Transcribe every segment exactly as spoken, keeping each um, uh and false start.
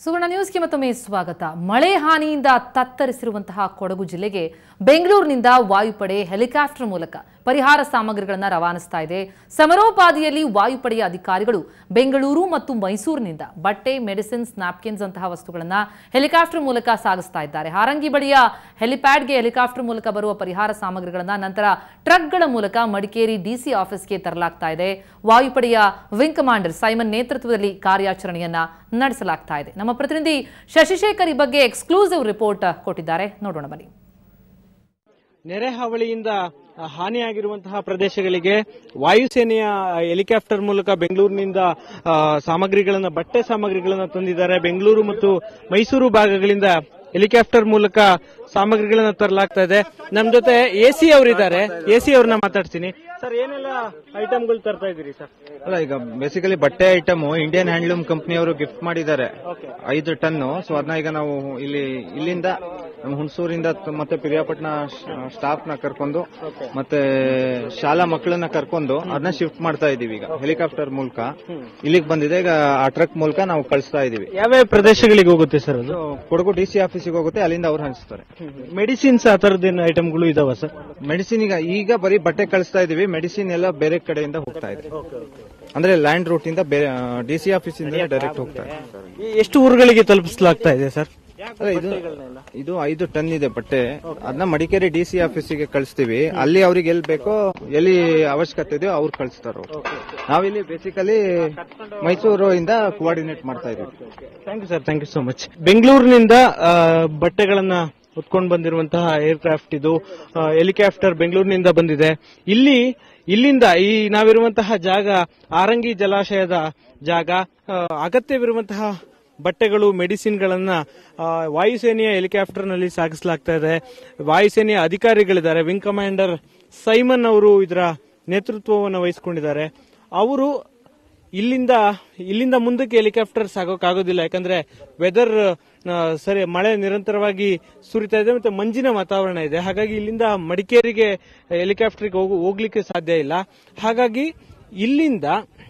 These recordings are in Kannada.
ಸುವರ್ಣ ನ್ಯೂಸ್ಗೆ ಮತ್ತೊಮ್ಮೆ ಸ್ವಾಗತ. ಮಳೆ ಹಾನಿಯಿಂದ ತತ್ತರಿಸಿರುವಂತಹ ಕೊಡಗು ಜಿಲ್ಲೆಗೆ ಬೆಂಗಳೂರಿನಿಂದ ವಾಯುಪಡೆ ಹೆಲಿಕಾಪ್ಟರ್ ಮೂಲಕ ಪರಿಹಾರ ಸಾಮಗ್ರಿಗಳನ್ನು ರವಾನಿಸ್ತಾ ಇದೆ. ಸಮರೋಪಾದಿಯಲ್ಲಿ ವಾಯುಪಡೆಯ ಅಧಿಕಾರಿಗಳು ಬೆಂಗಳೂರು ಮತ್ತು ಮೈಸೂರಿನಿಂದ ಬಟ್ಟೆ, ಮೆಡಿಸಿನ್ಸ್, ನ್ಯಾಪ್ಕಿನ್ಸ್ ಅಂತಹ ವಸ್ತುಗಳನ್ನು ಹೆಲಿಕಾಪ್ಟರ್ ಮೂಲಕ ಸಾಗಿಸ್ತಾ ಇದ್ದಾರೆ. ಹಾರಂಗಿ ಬಳಿಯ ಹೆಲಿಪ್ಯಾಡ್ಗೆ ಹೆಲಿಕಾಪ್ಟರ್ ಮೂಲಕ ಬರುವ ಪರಿಹಾರ ಸಾಮಗ್ರಿಗಳನ್ನು ನಂತರ ಟ್ರಕ್ಗಳ ಮೂಲಕ ಮಡಿಕೇರಿ ಡಿಸಿ ಆಫೀಸ್ಗೆ ತರಲಾಗ್ತಾ ಇದೆ. ವಾಯುಪಡೆಯ ವಿಂಗ್ ಕಮಾಂಡರ್ ಸೈಮನ್ ನೇತೃತ್ವದಲ್ಲಿ ಕಾರ್ಯಾಚರಣೆಯನ್ನ ನಡೆಸಲಾಗ್ತಾ ಇದೆ. ನಮ್ಮ ಪ್ರತಿನಿಧಿ ಶಶಿಶೇಖರ್ ಈ ಬಗ್ಗೆ ಎಕ್ಸ್ಕ್ಲೂಸಿವ್ ರಿಪೋರ್ಟ್ ಕೊಟ್ಟಿದ್ದಾರೆ, ನೋಡೋಣ ಬನ್ನಿ. ನೆರೆ ಹಾವಳಿಯಿಂದ ಹಾನಿಯಾಗಿರುವಂತಹ ಪ್ರದೇಶಗಳಿಗೆ ವಾಯುಸೇನೆಯ ಹೆಲಿಕಾಪ್ಟರ್ ಮೂಲಕ ಬೆಂಗಳೂರಿನಿಂದ ಸಾಮಗ್ರಿಗಳನ್ನ ಬಟ್ಟೆ ಸಾಮಗ್ರಿಗಳನ್ನ ತಂದಿದ್ದಾರೆ. ಬೆಂಗಳೂರು ಮತ್ತು ಮೈಸೂರು ಭಾಗಗಳಿಂದ ಹೆಲಿಕಾಪ್ಟರ್ ಮೂಲಕ ಸಾಮಗ್ರಿಗಳನ್ನ ತರಲಾಗ್ತಾ ಇದೆ. ನಮ್ ಜೊತೆ ಎಸಿ ಅವರಿದ್ದಾರೆ, ಎಸಿ ಅವ್ರನ್ನ ಮಾತಾಡ್ತೀನಿ. ಸರ್, ಏನೆಲ್ಲ ಐಟಮ್ಗಳು ತರ್ತಾ ಇದ್ದೀರಿ ಸರ್? ಅಲ್ಲ, ಈಗ ಬೇಸಿಕಲಿ ಬಟ್ಟೆ ಐಟಮ್ ಇಂಡಿಯನ್ ಹ್ಯಾಂಡ್ಲೂಮ್ ಕಂಪನಿ ಅವರು ಗಿಫ್ಟ್ ಮಾಡಿದ್ದಾರೆ ಐದು ಟನ್ನು. ಸೊ ಅದನ್ನ ಈಗ ನಾವು ಇಲ್ಲಿ ಇಲ್ಲಿಂದ ನಮ್ಮ ಹುಣಸೂರಿಂದ ಮತ್ತೆ ಪಿರಿಯಾಪಟ್ಟಣ ಸ್ಟಾಫ್ ನ ಕರ್ಕೊಂಡು ಮತ್ತೆ ಶಾಲಾ ಮಕ್ಕಳನ್ನ ಕರ್ಕೊಂಡು ಅದನ್ನ ಶಿಫ್ಟ್ ಮಾಡ್ತಾ ಇದೀವಿ. ಈಗ ಹೆಲಿಕಾಪ್ಟರ್ ಮೂಲಕ ಇಲ್ಲಿಗೆ ಬಂದಿದೆ. ಈಗ ಆ ಟ್ರಕ್ ಮೂಲಕ ನಾವು ಕಳಿಸ್ತಾ ಇದೀವಿ. ಯಾವ್ಯಾವ ಪ್ರದೇಶಗಳಿಗೆ ಹೋಗುತ್ತೆ ಸರ್ ಅದು? ಕೊಡಗು ಡಿಸಿ ಆಫೀಸಿಗೆ ಹೋಗುತ್ತೆ, ಅಲ್ಲಿಂದ ಅವ್ರು ಹಂಚ್ತಾರೆ. ಮೆಡಿಸಿನ್ಸ್ ಆ ತರದ್ದೇನು ಐಟಮ್ಗಳು ಇದಾವ ಸರ್? ಮೆಡಿಸಿನ್ ಈಗ ಈಗ ಬರೀ ಬಟ್ಟೆ ಕಳಿಸ್ತಾ ಇದೀವಿ. ಮೆಡಿಸಿನ್ ಎಲ್ಲ ಬೇರೆ ಕಡೆಯಿಂದ ಹೋಗ್ತಾ ಇದೆ, ಅಂದ್ರೆ ಲ್ಯಾಂಡ್ ರೂಟ್ ಇಂದ ಡಿಸಿ ಆಫೀಸ್ ಇಂದ ಡೈರೆಕ್ಟ್ ಹೋಗ್ತಾ ಇದೆ. ಎಷ್ಟು ಊರುಗಳಿಗೆ ತಲುಪಿಸಲಾಗ್ತಾ ಇದೆ ಸರ್? ಇದು ಇದು ಐದು ಟನ್ ಇದೆ ಬಟ್ಟೆ. ಅದನ್ನ ಮಡಿಕೇರಿ ಡಿಸಿ ಆಫೀಸಿಗೆ ಕಳಿಸ್ತೀವಿ. ಅಲ್ಲಿ ಅವ್ರಿಗೆ ಎಲ್ಲಿ ಬೇಕೋ, ಎಲ್ಲಿ ಅವಶ್ಯಕತೆ ಇದೆಯೋ ಅವ್ರು ಕಳಿಸ್ತಾರ. ನಾವಿಲ್ಲಿ ಬೇಸಿಕಲಿ ಮೈಸೂರು ಇಂದ ಕೋಆರ್ಡಿನೇಟ್ ಮಾಡ್ತಾ ಇದೀವಿ. Thank you sir, thank you so much. ಬೆಂಗಳೂರಿನಿಂದ ಬಟ್ಟೆಗಳನ್ನ ಹೊತ್ಕೊಂಡು ಬಂದಿರುವಂತಹ ಏರ್ಕ್ರಾಫ್ಟ್ ಇದು. ಹೆಲಿಕಾಪ್ಟರ್ ಬೆಂಗಳೂರಿನಿಂದ ಬಂದಿದೆ. ಇಲ್ಲಿ ಇಲ್ಲಿಂದ ಈ ನಾವಿರುವಂತಹ ಜಾಗ ಆರಂಗಿ ಜಲಾಶಯದ ಜಾಗ. ಅಗತ್ಯವಿರುವಂತಹ ಬಟ್ಟೆಗಳು, ಮೆಡಿಸಿನ್ಗಳನ್ನ ವಾಯುಸೇನೆಯ ಹೆಲಿಕಾಪ್ಟರ್ ನಲ್ಲಿ ಸಾಗಿಸಲಾಗ್ತಾ ಇದೆ. ವಾಯುಸೇನೆಯ ಅಧಿಕಾರಿಗಳಿದ್ದಾರೆ. ವಿಂಗ್ ಕಮಾಂಡರ್ ಸೈಮನ್ ಅವರು ಇದರ ನೇತೃತ್ವವನ್ನು ವಹಿಸಿಕೊಂಡಿದ್ದಾರೆ. ಅವರು ಇಲ್ಲಿಂದ ಇಲ್ಲಿಂದ ಮುಂದಕ್ಕೆ ಹೆಲಿಕಾಪ್ಟರ್ ಸಾಗೋಕ್ಕಾಗೋದಿಲ್ಲ, ಯಾಕಂದ್ರೆ ವೆದರ್ ಸರಿ ಮಳೆ ನಿರಂತರವಾಗಿ ಸುರಿತಾ ಇದೆ ಮತ್ತೆ ಮಂಜಿನ ವಾತಾವರಣ ಇದೆ. ಹಾಗಾಗಿ ಇಲ್ಲಿಂದ ಮಡಿಕೇರಿಗೆ ಹೆಲಿಕಾಪ್ಟರ್ಗೆ ಹೋಗ್ಲಿಕ್ಕೆ ಸಾಧ್ಯ ಇಲ್ಲ. ಹಾಗಾಗಿ ಇಲ್ಲಿಂದ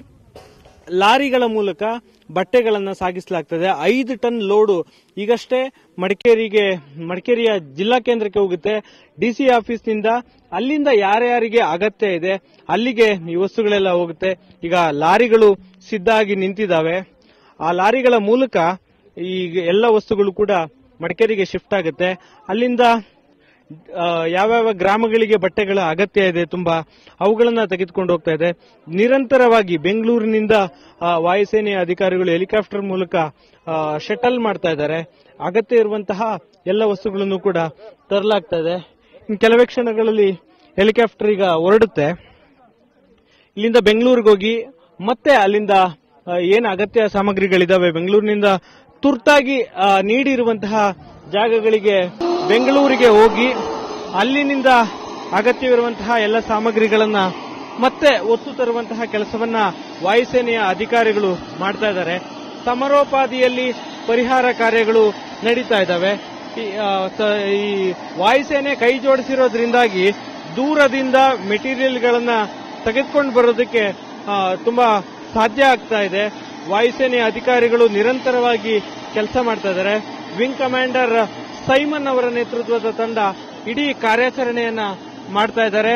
ಲಾರಿಗಳ ಮೂಲಕ ಬಟ್ಟೆಗಳನ್ನ ಸಾಗಿಸಲಾಗ್ತದೆ. ಐದು ಟನ್ ಲೋಡು ಈಗಷ್ಟೇ ಮಡಿಕೇರಿಗೆ ಮಡಿಕೇರಿಯ ಜಿಲ್ಲಾ ಕೇಂದ್ರಕ್ಕೆ ಹೋಗುತ್ತೆ. ಡಿಸಿ ಆಫೀಸ್ನಿಂದ ಅಲ್ಲಿಂದ ಯಾರ್ಯಾರಿಗೆ ಅಗತ್ಯ ಇದೆ ಅಲ್ಲಿಗೆ ಈ ವಸ್ತುಗಳೆಲ್ಲ ಹೋಗುತ್ತೆ. ಈಗ ಲಾರಿಗಳು ಸಿದ್ಧ ಆಗಿ ನಿಂತಿದ್ದಾವೆ. ಆ ಲಾರಿಗಳ ಮೂಲಕ ಈಗ ಎಲ್ಲ ವಸ್ತುಗಳು ಕೂಡ ಮಡಿಕೇರಿಗೆ ಶಿಫ್ಟ್ ಆಗುತ್ತೆ. ಅಲ್ಲಿಂದ ಯಾವ್ಯಾವ ಗ್ರಾಮಗಳಿಗೆ ಬಟ್ಟೆಗಳ ಅಗತ್ಯ ಇದೆ ತುಂಬಾ, ಅವುಗಳನ್ನ ತೆಗೆದುಕೊಂಡು ಹೋಗ್ತಾ ಇದೆ. ನಿರಂತರವಾಗಿ ಬೆಂಗಳೂರಿನಿಂದ ವಾಯುಸೇನೆಯ ಅಧಿಕಾರಿಗಳು ಹೆಲಿಕಾಪ್ಟರ್ ಮೂಲಕ ಶಟಲ್ ಮಾಡ್ತಾ ಇದ್ದಾರೆ. ಅಗತ್ಯ ಇರುವಂತಹ ಎಲ್ಲ ವಸ್ತುಗಳನ್ನು ಕೂಡ ತರಲಾಗ್ತಾ ಇದೆ. ಇನ್ನು ಕೆಲವೇ ಕ್ಷಣಗಳಲ್ಲಿ ಹೆಲಿಕಾಪ್ಟರ್ ಈಗ ಹೊರಡುತ್ತೆ. ಇಲ್ಲಿಂದ ಬೆಂಗಳೂರಿಗೆ ಹೋಗಿ ಮತ್ತೆ ಅಲ್ಲಿಂದ ಏನು ಅಗತ್ಯ ಸಾಮಗ್ರಿಗಳಿದಾವೆ ಬೆಂಗಳೂರಿನಿಂದ ತುರ್ತಾಗಿ ನೀಡಿರುವಂತಹ ಜಾಗಗಳಿಗೆ ಬೆಂಗಳೂರಿಗೆ ಹೋಗಿ ಅಲ್ಲಿನಿಂದ ಅಗತ್ಯವಿರುವಂತಹ ಎಲ್ಲ ಸಾಮಗ್ರಿಗಳನ್ನ ಮತ್ತೆ ಒತ್ತು ತರುವಂತಹ ಕೆಲಸವನ್ನ ವಾಯುಸೇನೆಯ ಅಧಿಕಾರಿಗಳು ಮಾಡ್ತಾ ಇದ್ದಾರೆ. ಸಮರೋಪಾದಿಯಲ್ಲಿ ಪರಿಹಾರ ಕಾರ್ಯಗಳು ನಡೀತಾ ಇದ್ದಾವೆ. ಈ ವಾಯುಸೇನೆ ಕೈ ಜೋಡಿಸಿರೋದ್ರಿಂದಾಗಿ ದೂರದಿಂದ ಮೆಟೀರಿಯಲ್ಗಳನ್ನ ತೆಗೆದುಕೊಂಡು ಬರೋದಕ್ಕೆ ತುಂಬಾ ಸಾಧ್ಯ ಆಗ್ತಾ ಇದೆ. ವಾಯುಸೇನೆಯ ಅಧಿಕಾರಿಗಳು ನಿರಂತರವಾಗಿ ಕೆಲಸ ಮಾಡ್ತಾ ಇದ್ದಾರೆ. ವಿಂಗ್ ಕಮಾಂಡರ್ ಸೈಮನ್ ಅವರ ನೇತೃತ್ವದ ತಂಡ ಇಡೀ ಕಾರ್ಯಾಚರಣೆಯನ್ನ ಮಾಡ್ತಾ ಇದ್ದಾರೆ.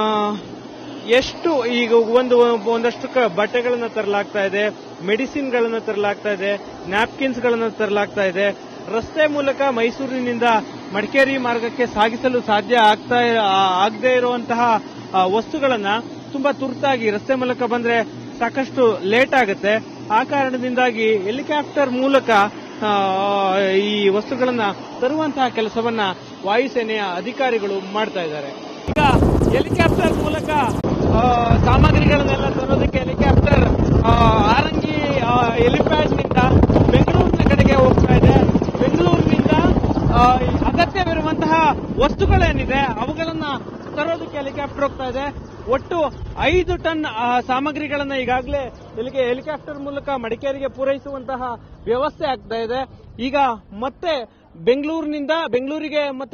ಎಷ್ಟು ಈಗ ಒಂದು ಒಂದಷ್ಟು ಬಟ್ಟೆಗಳನ್ನ ತರಲಾಗ್ತಾ ಇದೆ, ಮೆಡಿಸಿನ್ ಗಳನ್ನ ತರಲಾಗ್ತಾ ಇದೆ, ನ್ಯಾಪ್ಕಿನ್ಸ್ ಗಳನ್ನ ತರಲಾಗ್ತಾ ಇದೆ. ರಸ್ತೆ ಮೂಲಕ ಮೈಸೂರಿನಿಂದ ಮಡಿಕೇರಿ ಮಾರ್ಗಕ್ಕೆ ಸಾಗಿಸಲು ಸಾಧ್ಯ ಆಗ್ತಾ ಆಗದೇ ಇರುವಂತಹ ವಸ್ತುಗಳನ್ನ ತುಂಬಾ ತುರ್ತಾಗಿ ರಸ್ತೆ ಮೂಲಕ ಬಂದ್ರೆ ಸಾಕಷ್ಟು ಲೇಟ್ ಆಗುತ್ತೆ. ಆ ಕಾರಣದಿಂದಾಗಿ ಹೆಲಿಕಾಪ್ಟರ್ ಮೂಲಕ ಈ ವಸ್ತುಗಳನ್ನ ತರುವಂತಹ ಕೆಲಸವನ್ನ ವಾಯುಸೇನೆಯ ಅಧಿಕಾರಿಗಳು ಮಾಡ್ತಾ ಇದ್ದಾರೆ. ಈಗ ಹೆಲಿಕಾಪ್ಟರ್ ಮೂಲಕ ಸಾಮಗ್ರಿಗಳನ್ನೆಲ್ಲ ತರೋದಕ್ಕೆ ಹೆಲಿಕಾಪ್ಟರ್ ಆರಂಗಿ ಹೆಲಿಪ್ಯಾಡ್ನಿಂದ ಬೆಂಗಳೂರಿನ ಕಡೆಗೆ ಹೋಗ್ತಾ ಇದೆ. ಬೆಂಗಳೂರಿನಿಂದ ಅಗತ್ಯವಿರುವಂತಹ ವಸ್ತುಗಳೇನಿದೆ ಅವುಗಳನ್ನ ತರೋದಕ್ಕೆ ಹೆಲಿಕಾಪ್ಟರ್ ಹೋಗ್ತಾ ಇದೆ. ಒಟ್ಟು ಐದು ಟನ್ ಸಾಮಗ್ರಿಗಳನ್ನ ಈಗಾಗಲೇ ಇಲ್ಲಿಗೆ ಹೆಲಿಕಾಪ್ಟರ್ ಮೂಲಕ ಮಡಿಕೇರಿಗೆ ಪೂರೈಸುವಂತಹ ವ್ಯವಸ್ಥೆ ಆಗ್ತಾ ಇದೆ. ಈಗ ಮತ್ತೆ ಬೆಂಗಳೂರಿನಿಂದ ಬೆಂಗಳೂರಿಗೆ ಮತ್ತೆ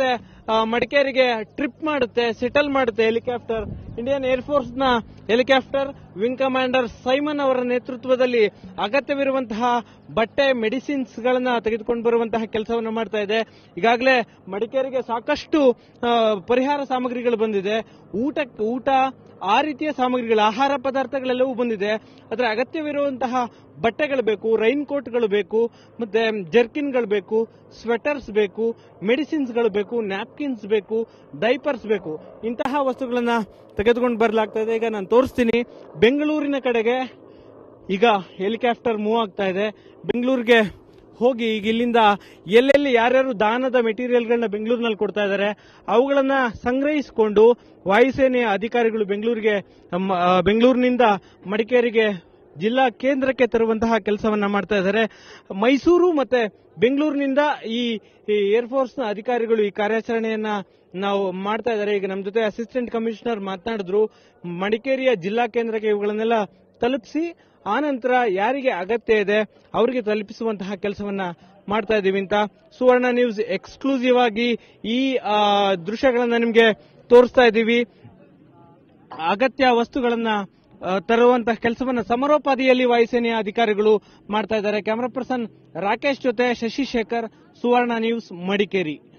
ಮಡಿಕೇರಿಗೆ ಟ್ರಿಪ್ ಮಾಡುತ್ತೆ, ಸೆಟಲ್ ಮಾಡುತ್ತೆ ಹೆಲಿಕಾಪ್ಟರ್. ಇಂಡಿಯನ್ ಏರ್ಫೋರ್ಸ್ ನ ಹೆಲಿಕಾಪ್ಟರ್ ವಿಂಗ್ ಕಮಾಂಡರ್ ಸೈಮನ್ ಅವರ ನೇತೃತ್ವದಲ್ಲಿ ಅಗತ್ಯವಿರುವಂತಹ ಬಟ್ಟೆ, ಮೆಡಿಸಿನ್ಸ್ ಗಳನ್ನ ತೆಗೆದುಕೊಂಡು ಬರುವಂತಹ ಕೆಲಸವನ್ನು ಮಾಡ್ತಾ ಇದೆ. ಈಗಾಗಲೇ ಮಡಿಕೇರಿಗೆ ಸಾಕಷ್ಟು ಪರಿಹಾರ ಸಾಮಗ್ರಿಗಳು ಬಂದಿದೆ. ಊಟ ಊಟ ಆ ರೀತಿಯ ಸಾಮಗ್ರಿಗಳು, ಆಹಾರ ಪದಾರ್ಥಗಳೆಲ್ಲವೂ ಬಂದಿದೆ. ಅದರ ಅಗತ್ಯವಿರುವಂತಹ ಬಟ್ಟೆಗಳು ಬೇಕು, ರೈನ್ ಕೋಟ್ಗಳು ಬೇಕು, ಮತ್ತೆ ಜರ್ಕಿನ್ಗಳು ಬೇಕು, ಸ್ವೆಟರ್ಸ್ ಬೇಕು, ಮೆಡಿಸಿನ್ಸ್ಗಳು ಬೇಕು, ನ್ಯಾಪ್ಕಿನ್ಸ್ ಬೇಕು, ಡೈಪರ್ಸ್ ಬೇಕು. ಇಂತಹ ವಸ್ತುಗಳನ್ನ ತೆಗೆದುಕೊಂಡು ಬರಲಾಗ್ತಾ ಇದೆ. ಈಗ ನಾನು ತೋರಿಸ್ತೀನಿ. ಬೆಂಗಳೂರಿನ ಕಡೆಗೆ ಈಗ ಹೆಲಿಕಾಪ್ಟರ್ ಮೂವ್ ಆಗ್ತಾ ಇದೆ. ಬೆಂಗಳೂರಿಗೆ ಹೋಗಿ ಈಗ ಇಲ್ಲಿಂದ ಎಲ್ಲೆಲ್ಲಿ ಯಾರ್ಯಾರು ದಾನದ ಮೆಟೀರಿಯಲ್ಗಳನ್ನ ಬೆಂಗಳೂರಿನಲ್ಲಿ ಕೊಡ್ತಾ ಇದ್ದಾರೆ ಅವುಗಳನ್ನ ಸಂಗ್ರಹಿಸಿಕೊಂಡು ವಾಯುಸೇನೆಯ ಅಧಿಕಾರಿಗಳು ಬೆಂಗಳೂರಿಗೆ ಬೆಂಗಳೂರಿನಿಂದ ಮಡಿಕೇರಿಗೆ ಜಿಲ್ಲಾ ಕೇಂದ್ರಕ್ಕೆ ತರುವಂತಹ ಕೆಲಸವನ್ನ ಮಾಡ್ತಾ ಇದ್ದಾರೆ. ಮೈಸೂರು ಮತ್ತೆ ಬೆಂಗಳೂರಿನಿಂದ ಈ ಏರ್ಫೋರ್ಸ್ ನ ಅಧಿಕಾರಿಗಳು ಈ ಕಾರ್ಯಾಚರಣೆಯನ್ನ ನಾವು ಮಾಡ್ತಾ ಇದ್ದಾರೆ. ಈಗ ನಮ್ಮ ಜೊತೆ ಅಸಿಸ್ಟೆಂಟ್ ಕಮಿಷನರ್ ಮಾತನಾಡಿದ್ರು. ಮಡಿಕೇರಿಯ ಜಿಲ್ಲಾ ಕೇಂದ್ರಕ್ಕೆ ಇವುಗಳನ್ನೆಲ್ಲ ತಲುಪಿಸಿ ಆನಂತರ ಯಾರಿಗೆ ಅಗತ್ಯ ಇದೆ ಅವರಿಗೆ ತಲುಪಿಸುವಂತಹ ಕೆಲಸವನ್ನ ಮಾಡ್ತಾ ಇದೀವಿ ಅಂತ ಸುವರ್ಣ ನ್ಯೂಸ್ ಎಕ್ಸ್ಕ್ಲೂಸಿವ್ ಆಗಿ ಈ ದೃಶ್ಯಗಳನ್ನ ನಿಮಗೆ ತೋರಿಸ್ತಾ ಇದ್ದೀವಿ. ಅಗತ್ಯ ವಸ್ತುಗಳನ್ನ ತರುವಂತಹ ಕೆಲಸವನ್ನ ಸಮರೋಪಾದಿಯಲ್ಲಿ ವಾಯುಸೇನೆಯ ಅಧಿಕಾರಿಗಳು ಮಾಡ್ತಾ ಇದ್ದಾರೆ. ಕ್ಯಾಮರಾ ಪರ್ಸನ್ ರಾಕೇಶ್ ಜೊತೆ ಶಶಿಶೇಖರ್, ಸುವರ್ಣ ನ್ಯೂಸ್, ಮಡಿಕೇರಿ.